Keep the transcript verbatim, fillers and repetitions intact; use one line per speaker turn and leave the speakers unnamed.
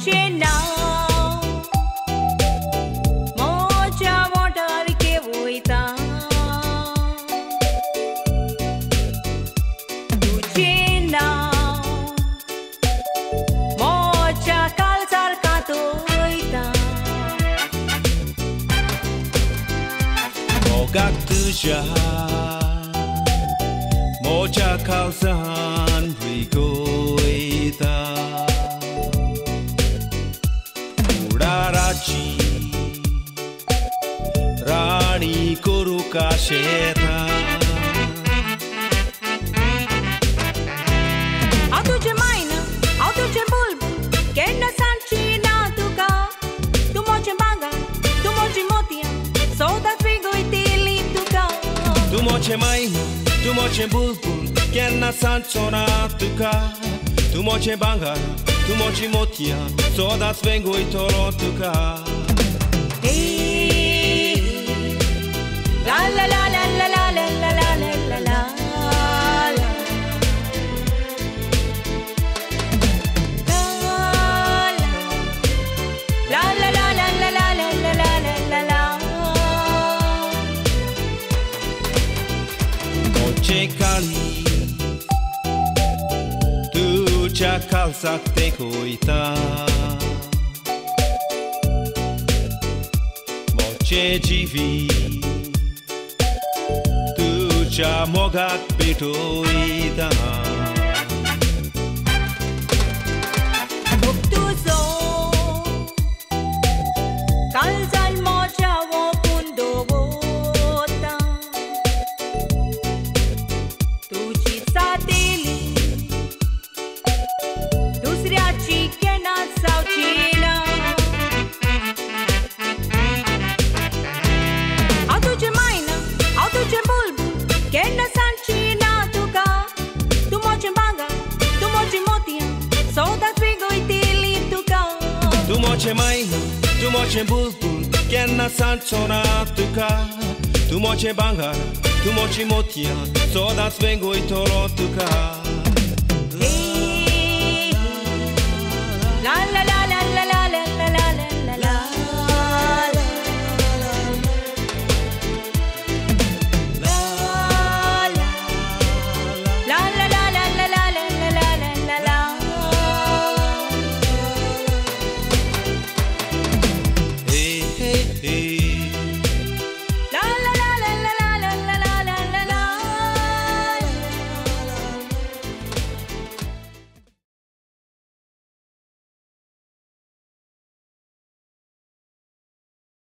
Gaktuja moja kalsan rigoita urarachi rani kuru kasheta
Aduce maina, aduce bulbul, che na sancina tuca, tu moce banga, tu moce motia, soda figo iti.
Tu moce mai, tu moce bulbul, kenna sansona tuka. Tu moce bangar, tu moce motia, soda svengo i toro tuka.
Hey, la la la la la la la la la la la la.
Moce cali, tu c'ha calza te coita. Moce jivi, tu c'ha mogat betoita.
Obtuso, calza il mocia o pundo vota. Tu ci satili, tu sriaci che na saucina. Aduce maina, aduce bulbul, che na sancina tuca. Tu moce banga, tu moce motia, soda figo itili tuca.
Tu moce mai, tu moce bulbul, kenna sansona tuka. Tu moce bangar, tu moce motia, soda svengo i toro tuka.